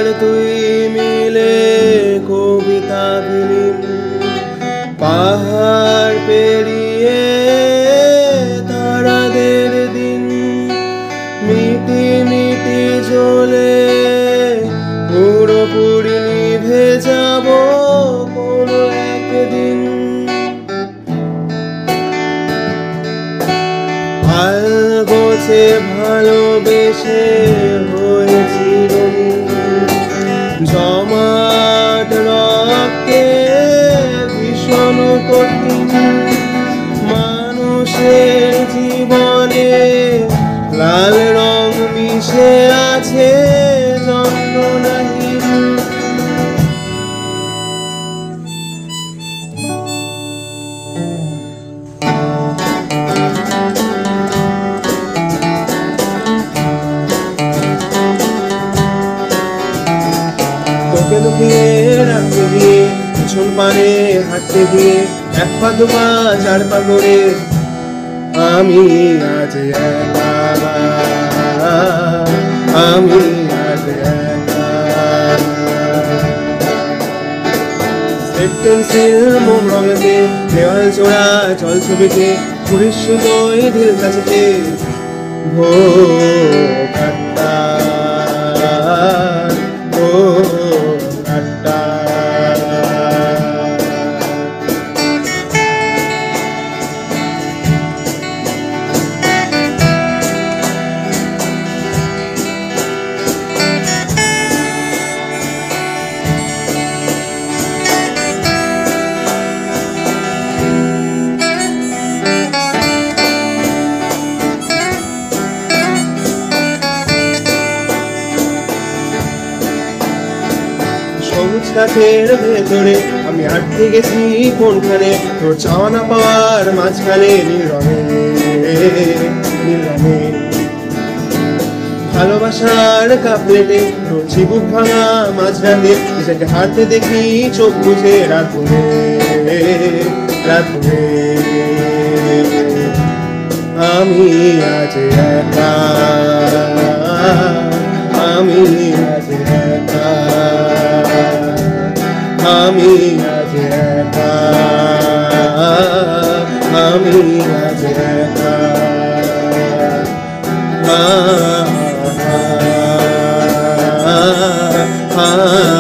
তুই মিলে কবিতা বিলীন, পাহাড় পেরিয়ে তারাদের দিন মিটি মিটি জ্বলে পুরোপুরি নিভে যাব কোনো একদিন। হাল গোছে ভালোবেসে হয়েছি রঙিন, জমাট রক্তে ভীষণ কঠিন। মানুষের জীবনে লাল রং মিশে আছে যন্ত্রণাহীন। তোকে লুকিয়ে রাখতে গিয়ে, পিছন পানে হাঁটতে গিয়ে, এক পা দু পা চার পা করে আমি আজ একা, আমি আজ একা। স্লেট পেন্সিল মোম রঙেতে, দেওয়াল চোরা জল ছবিতে, ছুরির সুতোয় ঢিল কাছেতে ভো কাট্টা, ভো কাট্টা। সবুজ কাঠের ভেতরে আমি আটকে গেছি কোনখানে, তোর চাওয়া না পাওয়ার মাঝখানে নীল রঙে, নীল রঙে। ভালোবাসার কাপড়েতে তোর চিবুক ভাঙা মাঝরাতে, নিজেকে হাঁটতে দেখি চোখ বুঝে রাত ভরে, রাত ভরে। আমি আজ একা, আমি আজ একা, আমি আজ একা, আমি আজ একা। ah